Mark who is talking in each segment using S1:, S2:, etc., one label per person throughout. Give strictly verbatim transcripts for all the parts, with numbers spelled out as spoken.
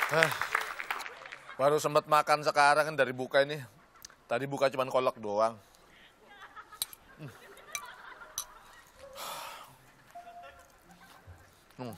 S1: Eh, baru sempat makan sekarang kan dari buka ini. Tadi buka cuma kolak doang. Hmm. Hmm.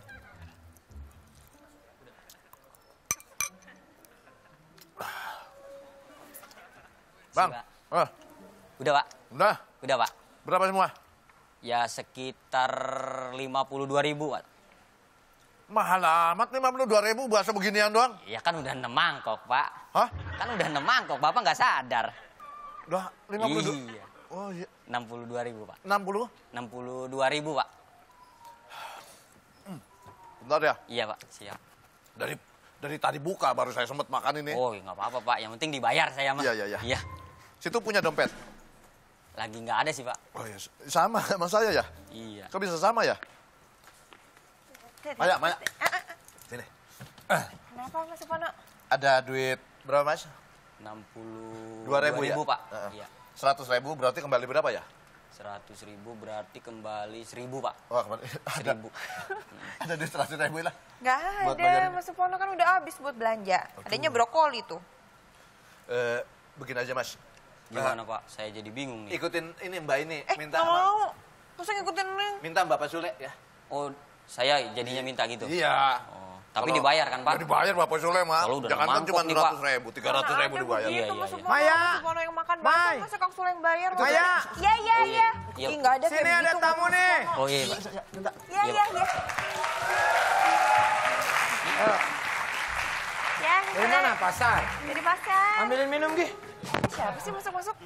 S1: Bang, ah.
S2: Udah Pak?
S1: Udah.
S2: Udah Pak.
S1: Berapa semua?
S2: Ya sekitar lima puluh dua ribu Pak.
S1: Mahal amat lima puluh dua ribu bakso beginian doang.
S2: Ya kan udah enam mangkok Pak.
S1: Hah?
S2: Kan udah enam mangkok, Bapak nggak sadar.
S1: Udah lima puluh dua?
S2: Iya.
S1: Oh iya.
S2: enam puluh dua ribu Pak.
S1: enam puluh?
S2: enam puluh dua ribu Pak.
S1: Hmm. Bentar ya.
S2: Iya Pak, siap.
S1: Dari dari tadi buka baru saya sempat makan ini.
S2: Oh nggak apa-apa Pak, yang penting dibayar saya mah.
S1: Iya, iya, iya.
S2: Iya.
S1: Situ punya dompet?
S2: Lagi nggak ada sih Pak.
S1: Oh iya, sama sama saya ya?
S2: Iya.
S1: Kok bisa sama ya? Maya, Maya. Sini.
S3: Kenapa Mas Supono?
S1: Ada duit berapa Mas?
S2: enam puluh
S1: Dua ribu ya?
S2: Pak.
S1: Uh,
S2: Iya.
S1: Seratus ribu berarti kembali berapa ya?
S2: Seratus ribu berarti kembali seribu Pak.
S1: Wah kembali.
S2: Seribu.
S1: Ada duit seratus ribu lah.
S3: Nggak
S1: Buat
S3: ada,
S1: bayarin.
S3: Mas Supono kan udah habis buat belanja. Adanya brokoli tuh.
S1: Eh, begini aja Mas.
S2: Gimana Pak? Saya jadi bingung nih.
S1: Ikutin ini Mbak ini.
S3: Eh,
S1: minta
S3: nggak mau. Masa ngikutin ini?
S1: minta Bapak Sule ya.
S2: Oh, saya jadinya minta gitu?
S1: Iya.
S2: Oh, tapi
S1: Kalau-
S2: dibayar kan Pak?
S1: Ya dibayar Bapak Sule mah.
S2: Kalau udah
S1: Jangan kan
S2: mangkok
S1: cuma
S2: nih,
S1: seratus ribu, tiga ratus ribu dibayar.
S2: Iya,
S3: Gitu,
S2: iya,
S3: Mas
S2: iya.
S3: Supono.
S4: Maya.
S3: Mas Supono yang makan
S4: Mai.
S3: bakso, masa Kang Sule yang bayar?
S4: Maya.
S3: Iya, iya, iya.
S2: Iya.
S3: Ih, nggak ada
S4: Sini
S3: kayak
S4: ada
S3: begitu.
S4: tamu nih.
S2: Oh iya Pak.
S3: Iya, iya, iya. Ya,
S4: Dari mana? Pasar.
S3: Dari pasar.
S4: Ambilin minum, Gi.
S3: Siapa sih masuk-masuk?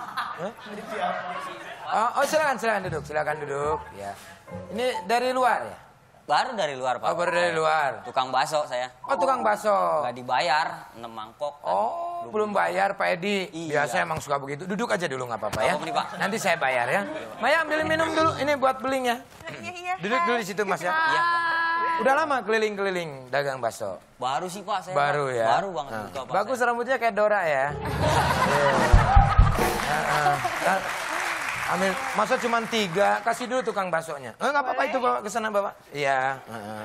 S4: Oh, oh, silakan, silakan duduk, silakan duduk. Ya. Ini dari luar ya?
S2: Baru dari luar Pak.
S4: Oh, baru dari luar.
S2: Tukang bakso saya.
S4: Oh, tukang bakso.
S2: Nggak dibayar, enam mangkok. kan.
S4: Oh, belum bayar Pak Edi.
S2: Iya.
S4: Biasa emang suka begitu. Duduk aja dulu nggak apa-apa ya.
S2: Apa nih, Pak?
S4: Nanti saya bayar ya. Maya ambilin minum dulu. Ini buat beling ya.
S3: Iya, iya.
S4: Duduk dulu di situ Mas ya.
S2: Iya.
S4: Udah lama keliling-keliling dagang bakso.
S2: Baru sih Pak saya.
S4: Baru
S2: Pak.
S4: ya.
S2: Baru banget
S4: Nah,
S2: buka Pak.
S4: bagus
S2: saya.
S4: rambutnya kayak Dora ya. Iya. Nah, nah, ambil, masa cuma tiga, kasih dulu tukang baksonya. Eh, nggak apa-apa itu bawa ke sana bapak. Iya. heeh.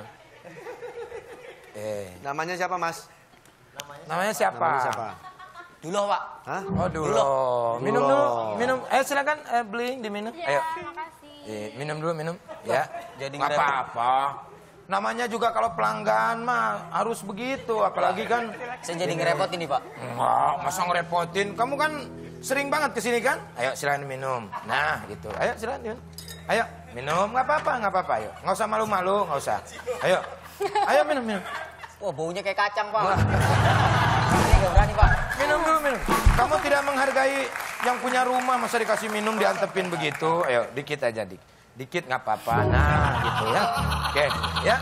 S4: Eh,
S5: Namanya siapa, Mas?
S4: namanya siapa?
S5: Namanya siapa?
S2: Dulu Pak.
S5: Hah?
S4: Oh dulu. Minum
S5: Dulo.
S4: dulu, minum. Eh silakan eh, beli diminum. Ayo.
S3: Makasih.
S4: Eh, minum dulu minum. Ya.
S2: Jadi
S4: nggak
S2: ngerepot.
S4: apa-apa. Namanya juga kalau pelanggan mah harus begitu, apalagi kan.
S2: Saya jadi ngerepotin nih Pak.
S4: Enggak, masa ngerepotin. Kamu kan sering banget kesini kan? Ayo silakan minum. Nah gitu. Ayo silakan minum. Ayo minum, nggak apa-apa, nggak apa-apa. Ayo, nggak usah malu-malu, nggak usah. Ayo, ayo minum minum.
S2: Wah baunya kayak kacang Pak. Ini nggak berani Pak.
S4: Minum dulu minum. Kamu tidak menghargai yang punya rumah, masa dikasih minum diantepin begitu. Ayo dikit aja dik. Dikit nggak apa-apa. Nah gitu ya. Oke ya.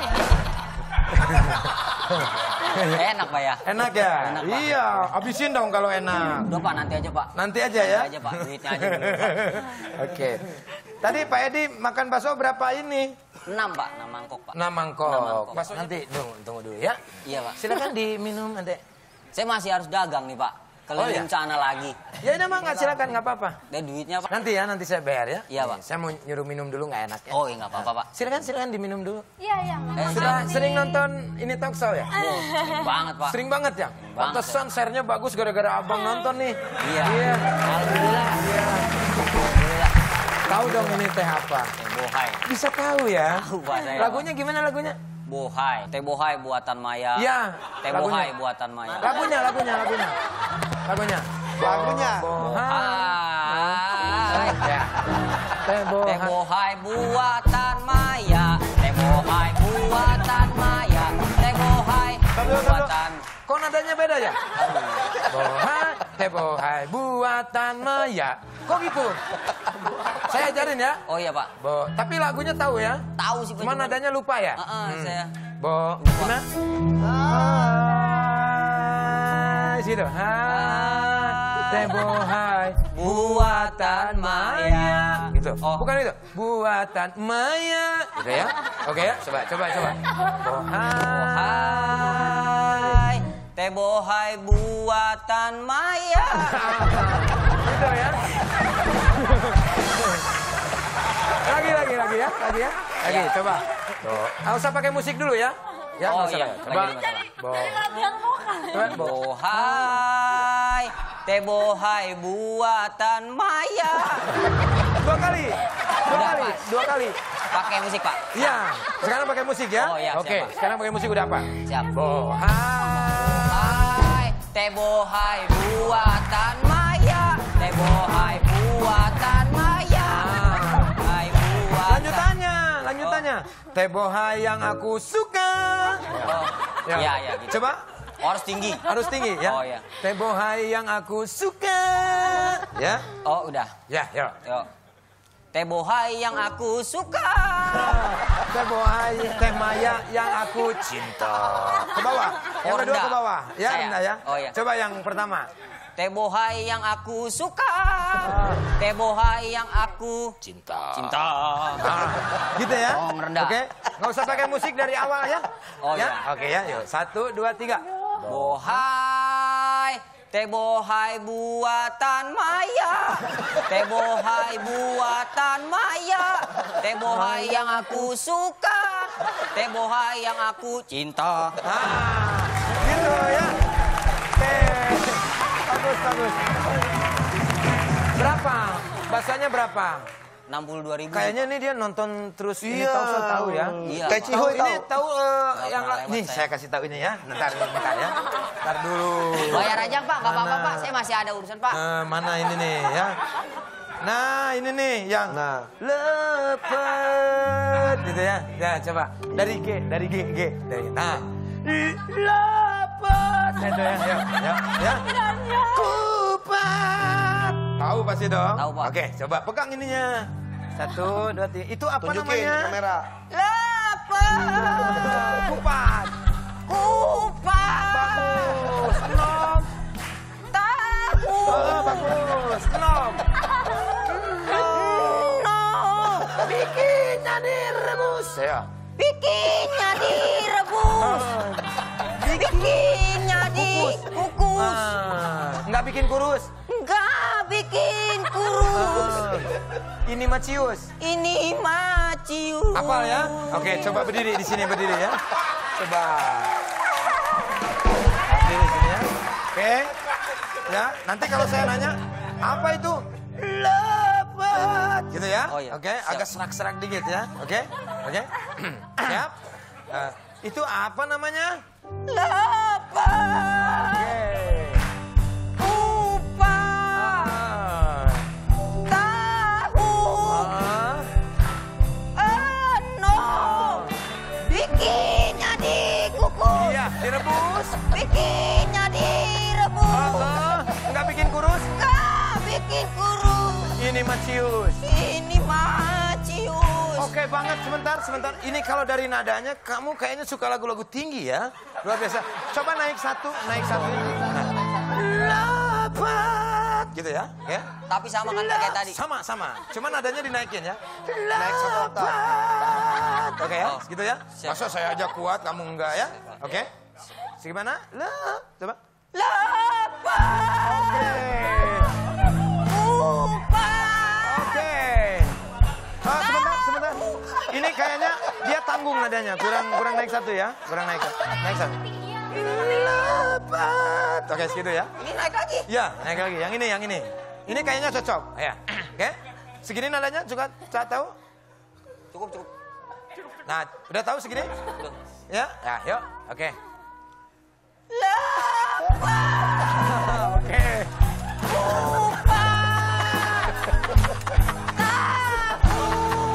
S2: Enak Pak ya.
S4: Enak ya?
S2: Enak, Pak.
S4: Iya, habisin dong kalau enak.
S2: Udah Pak nanti aja Pak.
S4: Nanti aja ya.
S2: Nanti aja Pak, duitnya aja dulu Pak.
S4: Oke. Tadi Pak Edi makan bakso berapa ini?
S2: enam Pak, enam mangkok Pak.
S4: enam mangkok.
S2: Enam mangkok.
S4: Bakso nanti tunggu, tunggu dulu ya.
S2: Iya Pak.
S4: Silakan diminum nanti.
S2: Saya masih harus dagang nih Pak. Keliling
S4: Oh, iya?
S2: sana lagi.
S4: Ya udah Mang, silakan nggak apa-apa.
S2: Dan duitnya Pak.
S4: Nanti ya, nanti saya bayar ya.
S2: Iya, Pak.
S4: Nih, saya mau nyuruh minum dulu nggak enak ya.
S2: Oh iya nggak apa-apa Pak.
S4: Silakan silakan diminum dulu.
S3: Iya, iya.
S2: Eh,
S4: Sudah sering nonton ini talk show ya?
S2: Oh, sering banget Pak.
S4: Sering banget ya?
S2: banget,
S4: Pantesan share-nya bagus gara-gara abang nonton nih.
S2: Iya.
S4: Iya.
S2: Alhamdulillah.
S4: Iya.
S2: Alhamdulillah.
S4: Tahu dong ini teh apa?
S2: Teh bohai.
S4: Bisa tahu ya?
S2: Tahu Pak saya.
S4: Lagunya gimana lagunya?
S2: Bohai. Teh bohai buatan Maya.
S4: Iya.
S2: Teh
S4: lagunya.
S2: bohai buatan Maya.
S4: Lagunya, lagunya, lagunya. Lagunya.
S5: Lagunya.
S2: Bohai.
S4: Ya. Teh
S2: Teh
S4: bohai.
S2: bohai buatan Maya. Teh bohai buatan Maya. Teh bohai buatan.
S4: Kok nadanya beda ya? Bohai, teh bohai buatan Maya. Kok gitu? Saya ajarin ya.
S2: Oh iya Pak.
S4: Bo, tapi lagunya tahu ya?
S2: Tahu sih Pak.
S4: Cuma nadanya lupa ya?
S2: Heeh, saya.
S4: Bo, gimana? Hai, situ. Hai, teh bohai
S2: Buatan Maya.
S4: gitu.
S2: Oh.
S4: Bukan itu. Buatan Maya. Gitu ya. Oke ya, coba coba coba. Bohai.
S2: Hai. Teh bohai buatan Maya.
S4: Gitu ya. Lagi lagi lagi ya, lagi ya. Lagi
S2: Ya.
S4: coba. Tuh. Nggak usah pakai musik dulu ya. Ya,
S5: Oh,
S4: nggak usah
S5: iya.
S4: lewat. Coba.
S5: Lagi dari
S4: Bo.
S3: Latihan vokal.
S4: Coba, Bo.
S5: Bohai, teh bohai buatan Maya.
S4: Dua kali. Dua
S5: Udah,
S4: kali.
S5: Pak.
S4: Dua kali.
S5: Pakai musik, Pak.
S4: Iya. Sekarang pakai musik ya?
S5: Oh, iya,
S4: Oke,
S5: siap, Pak.
S4: sekarang pakai musik udah apa?
S5: Siap.
S4: Bohai.
S5: Hai, teh bohai buatan Maya. Teh bohai buatan Maya. Hai buatan.
S4: Lanjutannya, lanjutannya. Teh bohai yang aku suka.
S5: Oh,
S4: Ya.
S5: iya, iya gitu.
S4: Coba.
S5: Oh, harus tinggi.
S4: Harus tinggi ya.
S5: Oh, iya.
S4: Teh bohai yang aku suka. Ya.
S5: Oh, udah.
S4: Ya, yuk.
S5: Yuk. Teh bohai yang aku suka.
S4: Teh bohai, teh maya yang aku cinta. Ke bawah. Yang
S5: Oh,
S4: kedua
S5: rendah.
S4: ke bawah. Ya,
S5: Saya.
S4: rendah ya.
S5: Oh, iya.
S4: Coba yang pertama.
S5: Teh bohai yang aku suka. Teh bohai yang aku
S4: Cinta.
S5: cinta.
S4: Ah, gitu ya.
S5: Oh, merendah.
S4: Oke. Nggak usah pakai musik dari awal ya.
S5: Oh,
S4: ya.
S5: iya.
S4: Oke ya, yuk. Satu, dua, tiga.
S5: Bohai, teh bohai buatan Maya. Teh bohai buatan Maya. Teh bohai yang aku suka. Teh bohai yang aku cinta.
S4: Ah, gitu ya. Oke. Bagus, bagus. Berapa? Bahasanya berapa?
S5: enam puluh dua ribu.
S4: Kayaknya nih dia nonton terus ini
S6: Iya.
S4: tahu saya tahu ya.
S5: Iya,
S6: Kayak
S5: Pak.
S6: Cihoy
S4: Tahu ini
S6: tahu.
S4: tahu eh, yang
S5: pernah
S4: la-
S5: lewat
S4: nih
S5: saya.
S4: saya kasih tahu ini ya. Bentar, bentar ya. Bentar dulu.
S5: Bayar aja, Pak. Gak apa-apa,
S4: Mana?
S5: Pak. Saya masih ada urusan, Pak.
S4: Eh, mana ini nih ya? Nah, ini nih yang
S6: Nah.
S4: lepet gitu ya. Ya, coba. Dari G, dari G, G. Dari Nah. Lepet. Itu ya, ya, ya. ya. Kupat. Tahu pasti dong?
S5: Tahu, Pak.
S4: Oke, coba pegang ininya. Satu, dua, tiga. Itu apa
S6: Tunjukin
S4: namanya?
S6: kamera.
S5: Lepet.
S4: Kupat.
S5: Kupat.
S4: Bagus. Nom.
S5: Tahu.
S4: Oh, bagus. Nom.
S5: No.
S4: Bikinnya direbus. Ya.
S5: Bikinnya direbus. Bikinnya dikukus.
S4: Ah, nggak bikin kurus.
S5: Nggak bikin kurus.
S4: Ah, ini macius.
S5: Ini macius.
S4: Hafal ya? Oke, coba berdiri di sini berdiri ya. Coba. Berdiri di sini ya. Oke. Ya, nanti kalau saya nanya, apa itu? Lepet. Gitu ya?
S5: Oh, iya.
S4: Oke,
S5: Siap.
S4: agak serak-serak dikit ya. Oke? Oke? Siap? Eh, itu apa namanya?
S5: Lepet.
S4: Oke.
S5: Kupat.
S4: Ah.
S5: Tahu.
S4: Ah.
S5: Eno. Bikinnya dikukus.
S4: Iya, direbus.
S5: Bikinnya direbus.
S4: Ah, nggak bikin kurus.
S5: Nggak bikin kurus.
S4: Ini macius.
S5: Ini macius.
S4: Oke banget, sebentar, sebentar. Ini kalau dari nadanya, kamu kayaknya suka lagu-lagu tinggi ya. Luar biasa. Coba naik satu, naik satu. Nah. Lepet. Gitu ya. ya.
S5: Tapi sama kan kayak tadi.
S4: Sama, sama. Cuma nadanya dinaikin ya. Naik satu oktav. Oke ya,
S5: Oh,
S4: gitu ya.
S5: siap.
S4: Masa saya aja kuat, kamu enggak ya? Oke. Segimana? Le, coba.
S5: Lepet. Kupat.
S4: Oke. Ah, sebentar, sebentar. Ini kayaknya dia tanggung nadanya, kurang kurang naik satu ya, kurang naik naik satu. Lepet. Oke, segitu ya.
S5: Ini naik lagi.
S4: Ya, naik lagi. Yang ini, yang ini. Ini kayaknya cocok. Ya. Oke. Segini nadanya juga tak tahu?
S5: Cukup, cukup.
S4: Nah, udah tahu segini?
S5: Udah.
S4: Ya, ya, yuk. Oke.
S5: Lepet.
S4: Oke.
S5: Kupat. Tahu.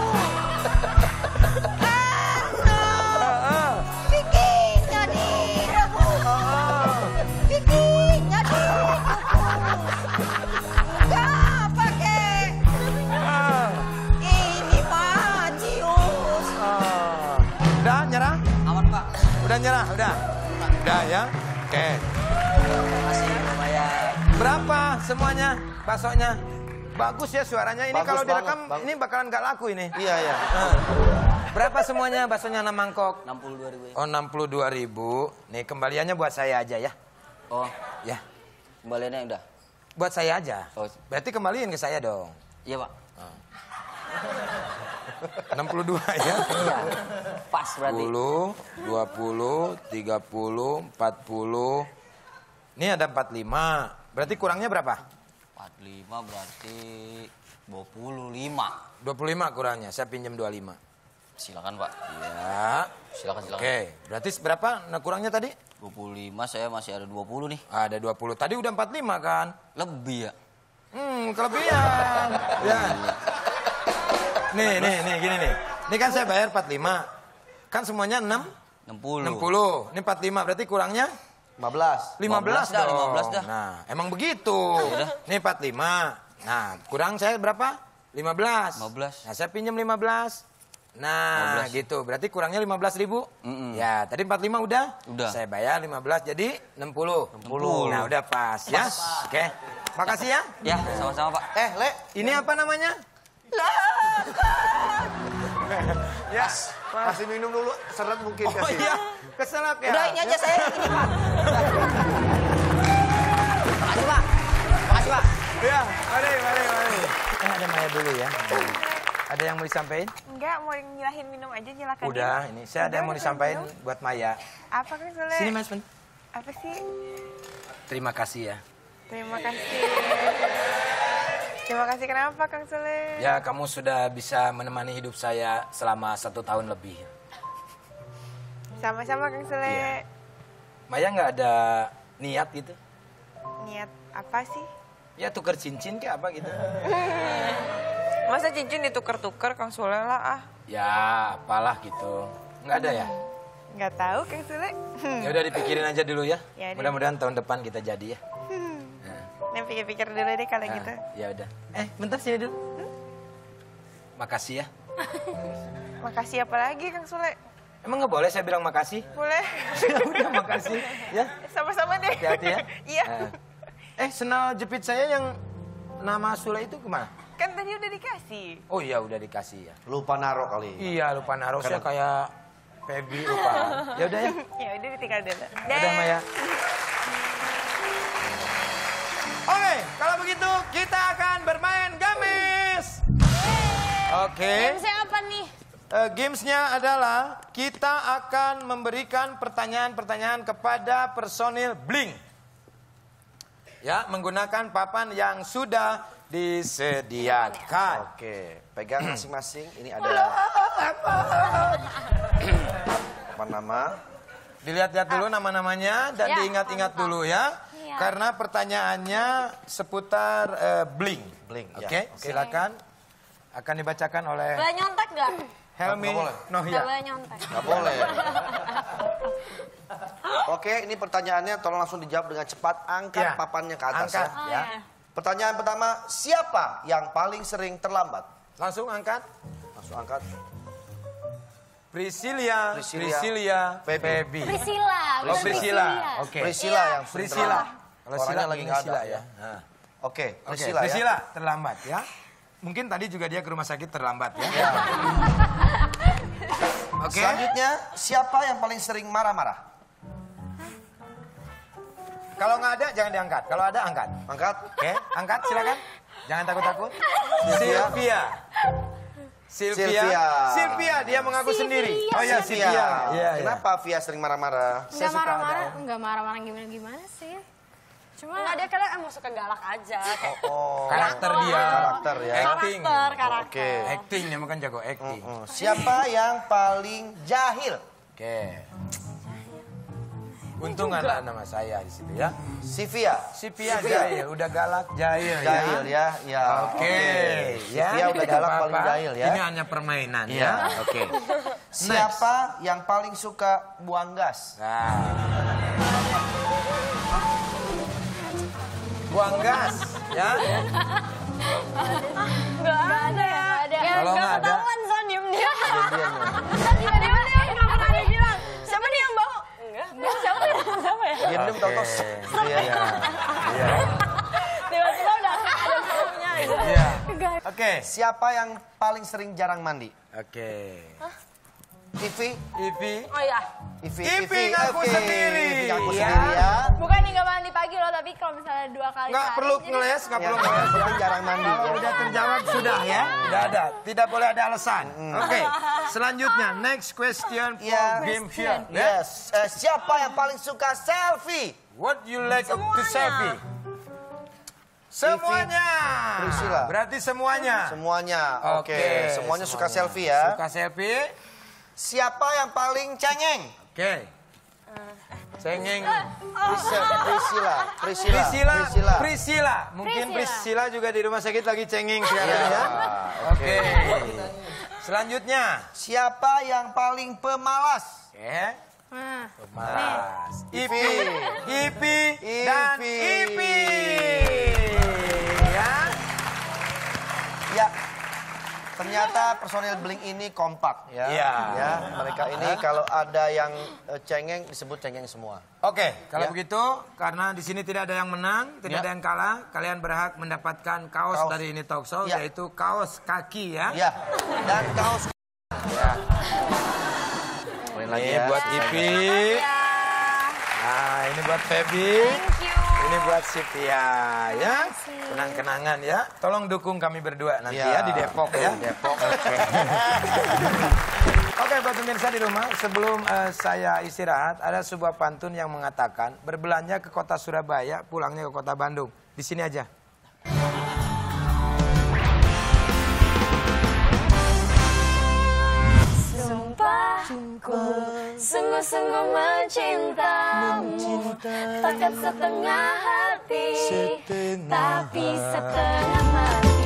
S5: Eno.
S4: Ah,
S5: Bikinnya direbus.
S4: ah.
S5: Bikinnya dikukus. Nggak pakai.
S4: Ah.
S5: Ini macius.
S4: Ah. Udah nyerah?
S5: Aman, Pak.
S4: Udah nyerah, udah. Udah ya. Oke.
S5: Terima kasih, lumayan.
S4: Berapa semuanya baksonya? Bagus ya suaranya. Ini
S6: Bagus
S4: kalau
S6: banget,
S4: direkam
S6: bagus.
S4: ini bakalan gak laku ini.
S6: Iya, iya.
S4: Nah. Berapa semuanya baksonya enam mangkok?
S5: enam puluh dua ribu.
S4: Oh, enam puluh dua ribu. Nih kembaliannya buat saya aja ya.
S5: Oh,
S4: Ya,
S5: kembaliannya udah.
S4: buat saya aja.
S5: Oh.
S4: Berarti kembaliin ke saya dong.
S5: Iya, Pak.
S4: enam puluh dua ya.
S5: Iya. Pas berarti.
S4: sepuluh, dua puluh, tiga puluh, empat puluh. Ini ada empat puluh lima. Berarti kurangnya berapa?
S5: empat puluh lima berarti dua puluh lima.
S4: dua puluh lima kurangnya. Saya pinjam dua puluh lima.
S5: Silakan, Pak.
S4: Ya.
S5: Silakan, silakan.
S4: Oke, berarti berapa nah, kurangnya tadi?
S5: dua puluh lima saya masih ada dua puluh nih.
S4: Ada dua puluh. Tadi udah empat puluh lima kan?
S5: Lebih ya.
S4: Hmm, kelebihan. Ya. Nih, nih, nih, gini nih. Ini kan saya bayar empat puluh lima. Kan semuanya enam?
S5: enam puluh.
S4: enam puluh. Ini empat puluh lima, berarti kurangnya?
S6: lima belas.
S4: lima belas
S5: dah,
S4: dong.
S5: lima belas dah.
S4: Nah, emang begitu. Ini empat puluh lima. Nah, kurang saya berapa? lima belas.
S5: lima belas.
S4: Nah, saya pinjam lima belas. Nah,
S5: lima belas.
S4: gitu. Berarti kurangnya lima belas ribu.
S5: Mm-mm.
S4: Ya, tadi empat puluh lima udah?
S5: Udah.
S4: Saya bayar lima belas jadi enam puluh.
S5: enam puluh.
S4: Nah, udah pas, ya. Oke. Makasih ya.
S5: Ya, sama-sama, Pak.
S6: Eh, Le.
S4: Ini apa namanya?
S6: Ya, kasih minum dulu. Seret mungkin
S4: Oh
S6: kasih.
S4: iya, keselak ya.
S5: Udah ini aja saya ini, Pak. Makasih, Pak. Makasih, Pak.
S4: Ya, mari, mari, mari. Eh, ada Maya dulu ya. Ada yang mau disampaikan?
S3: Enggak, mau nyalahin minum aja, nyalakan.
S4: Udah, ini saya ada yang mau disampaikan buat Maya.
S3: Apa Kang Sule?
S4: Sini Mas, Ben.
S3: Apa sih?
S4: Terima kasih ya.
S3: Terima kasih. Terima kasih kenapa Kang Sule?
S4: Ya, kamu sudah bisa menemani hidup saya selama satu tahun lebih.
S3: Sama-sama Kang Sule.
S4: Iya. Maya nggak ada niat gitu?
S3: Niat apa sih?
S4: Ya tuker cincin kayak apa gitu?
S3: Masa cincin ditukar-tukar Kang Sule lah ah?
S4: Ya, apalah gitu. Nggak ada ya?
S3: Nggak tahu Kang Sule.
S4: Ya udah dipikirin aja dulu ya.
S3: Ya udah.
S4: Mudah-mudahan tahun depan kita jadi ya.
S3: Nih pikir-pikir dulu deh kalau
S4: Nah,
S3: gitu.
S4: ya udah. Eh, bentar sini dulu. Makasih ya.
S3: Makasih apa lagi Kang Sule?
S4: Emang nggak boleh saya bilang makasih?
S3: Boleh?
S4: Ya udah, makasih. Ya.
S3: Sama-sama deh.
S4: Hati-hati ya.
S3: Iya.
S4: Nah. Eh, senal jepit saya yang nama Sule itu kemana?
S3: Kan tadi udah dikasih.
S4: Oh iya, udah dikasih ya.
S6: Lupa naruh kali.
S4: Iya, lupa naruh. Saya kayak Feby lupa. Ya udah ya.
S3: Ya udah ditinggal dulu.
S4: Udah Maya. Oke, kalau begitu kita akan bermain games. Oke.
S7: Gamesnya apa nih?
S4: Eh, gamesnya adalah kita akan memberikan pertanyaan-pertanyaan kepada personil Blink. Ya, menggunakan papan yang sudah disediakan.
S6: Oke, pegang masing-masing. Ini ada apa nama?
S4: Dilihat-lihat dulu nama-namanya dan
S7: Ya,
S4: diingat-ingat
S7: mantap.
S4: dulu ya.
S7: Iya.
S4: Karena pertanyaannya seputar eh, Blink.
S6: Blink,
S4: Oke,
S6: ya. Oke.
S4: silakan. Akan dibacakan oleh
S7: Boleh nyontek gak?
S4: Helmi
S6: Nggak boleh.
S7: Gak
S4: Nohia.
S7: boleh nyontek.
S6: Nggak boleh. Oke, ini pertanyaannya tolong langsung dijawab dengan cepat. Angkat
S4: Ya.
S6: papannya ke atas
S4: Angkat.
S6: ya.
S7: Oh
S4: Ya.
S7: ya.
S6: Pertanyaan pertama, siapa yang paling sering terlambat?
S4: Langsung angkat.
S6: Langsung angkat.
S4: Priscilia,
S6: Priscilia,
S4: Priscilia,
S6: Feby.
S4: Feby.
S7: Priscilla.
S4: Oh,
S7: bukan
S4: Priscilla. Oke.
S6: Priscilla yang sering
S4: Priscilla.
S6: terlambat.
S4: Kalau
S6: Orangnya
S4: Sila
S6: lagi
S4: lagi
S6: nggak
S4: Sila
S6: ada,
S4: ya. Nah.
S6: Oke,
S4: Oke,
S6: Priscilla ya.
S4: Priscilla terlambat ya. Mungkin tadi juga dia ke rumah sakit terlambat ya. Oke.
S6: Selanjutnya, siapa yang paling sering marah-marah?
S4: Kalau nggak ada jangan diangkat. Kalau ada angkat.
S6: Angkat.
S4: Oke, angkat silakan. Jangan takut-takut.
S6: Sylvia.
S4: Sylvia. Sylvia.
S6: Sylvia.
S4: Sylvia, dia mengaku
S7: Sylvia.
S4: sendiri. Oh ya,
S6: Sylvia.
S4: Sylvia. Iya, iya.
S6: Kenapa Via sering marah-marah?
S7: Enggak
S4: suka
S7: marah-marah,
S4: ada.
S7: enggak marah-marah gimana-gimana sih. Cuma
S3: Enggak, dia kadang emang suka galak aja. Kayak
S6: Oh,
S4: Karakter dia.
S6: karakter ya.
S4: Acting.
S7: karakter, karakter.
S6: Oke.
S4: Acting, dia makan jago acting.
S6: Mm, Siapa yang paling jahil?
S4: Oke. Untung ada nama saya di situ ya.
S6: Sylvia.
S4: Sylvia jahil, udah galak jahil,
S6: Jahil ya, ya.
S4: Oke, ya.
S6: Sylvia udah
S4: tidak
S6: galak
S4: apa-apa.
S6: paling jahil ya.
S4: Ini hanya permainan
S6: Iya.
S4: ya. Oke.
S6: Siapa yang paling suka buang gas?
S4: Nah. Buang gas, ya.
S7: enggak ada ya. Ada. Ya,
S4: Kalau
S7: enggak
S4: nggak ada-
S7: ketahuan Son, diem-diem.
S6: Diam-diam ya.
S7: Tiba-tiba dia nggak pernah dia bilang. Siapa nih yang bawa? Enggak. Siapa ya? Siapa ya?
S6: Diam-diam tahu-tahu.
S4: Oke.
S6: Iya.
S4: Iya.
S7: Tiba-tiba udah ada filmnya gitu.
S4: Iya. Oke.
S6: Siapa yang paling sering jarang mandi?
S4: Oke.
S6: Ivi.
S4: Ivi.
S7: Oh iya.
S6: Ivi,
S4: Ivi ngaku
S6: oke.
S4: sendiri.
S6: Ivi ngaku
S4: Ya.
S6: sendiri ya.
S7: Bukan nih nggak mandi pagi loh, tapi kalau misalnya dua kali
S4: Nggak
S7: sehari,
S4: perlu
S7: jadi-
S4: ngeles, nggak
S6: Ya,
S4: perlu ngeles.
S6: tapi jarang mandi.
S4: Kalau udah terjawab sudah ya. Udah ada. Tidak boleh ada alasan. Oke. Selanjutnya, next question for
S6: Ya.
S4: game here. Ya.
S6: Yes. Eh, siapa yang paling suka selfie?
S4: What you like to
S7: Semuanya.
S4: selfie? Semuanya.
S6: Priscilla.
S4: Berarti semuanya.
S6: Semuanya. Oke.
S4: Oke,
S6: Semuanya suka
S4: semuanya.
S6: selfie ya.
S4: Suka selfie.
S6: Siapa yang paling cengeng?
S4: Oke. Cengeng.
S6: Priscilla. Priscilla. Priscilla.
S4: Priscilla.
S6: Priscilla.
S4: Priscilla. Mungkin
S7: Priscilla.
S4: Priscilla juga di rumah sakit lagi cengeng sekarang ya. Oke. Selanjutnya.
S6: Siapa yang paling pemalas?
S4: Oke.
S7: Nah,
S4: Mas. Ipi.
S6: Ipi.
S4: Ipi. Dan
S6: Ipi.
S4: Ipi. Ya.
S6: Ya. Ternyata personil Blink ini kompak ya.
S4: Iya.
S6: Ya, mereka ini kalau ada yang eh, cengeng disebut cengeng semua.
S4: Oke, kalau
S6: Ya.
S4: begitu karena di sini tidak ada yang menang, tidak
S6: Ya.
S4: ada yang kalah, kalian berhak mendapatkan kaos,
S6: Kaos.
S4: dari ini talk show
S6: Ya.
S4: yaitu kaos kaki ya.
S6: Ya. Dan kaos Poin lagi
S4: Ini
S6: ya.
S4: buat Ipi. Nah, ini buat Feby.
S7: thank you.
S4: Ini buat Sipia ya. Kenang-kenangan ya. Tolong dukung kami berdua nanti
S6: Ya.
S4: ya di Depok ya.
S6: Depok.
S4: Oke, buat pemirsa di rumah, sebelum eh, saya istirahat, ada sebuah pantun yang mengatakan berbelanja ke kota Surabaya, pulangnya ke kota Bandung. Di sini aja.
S7: Sumpah ku sungguh-sungguh mencintamu, takkan setengah hati, tapi setengah mati.